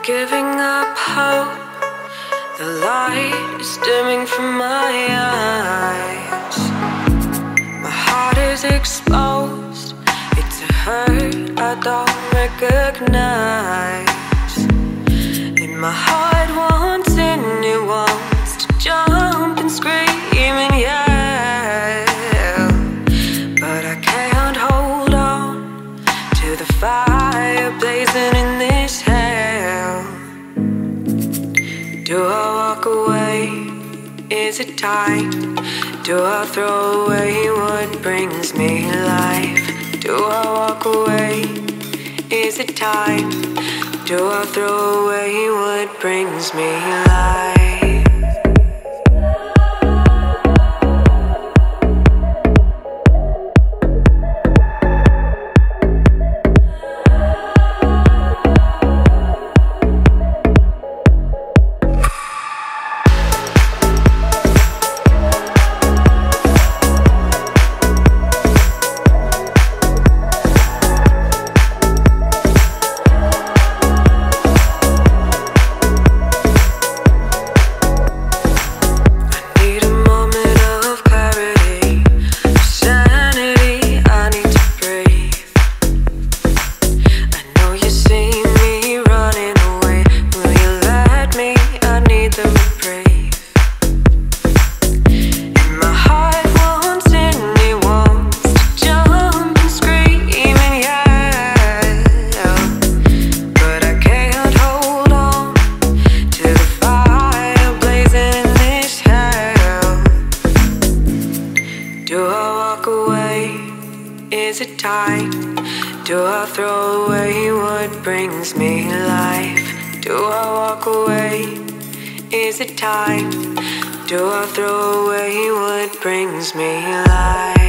giving up hope. The light is dimming from my eyes. My heart is exposed. It's a hurt I don't recognize. And my heart wants in, it wants to jump and scream and yell, but I can't hold on to the fire blazing in this hell. Do I walk away? Is it time? Do I throw away what brings me life? Do I walk away? Is it time? Do I throw away what brings me life? Do I walk away? Is it time? Do I throw away what brings me life? Do I walk away? Is it time? Do I throw away what brings me life?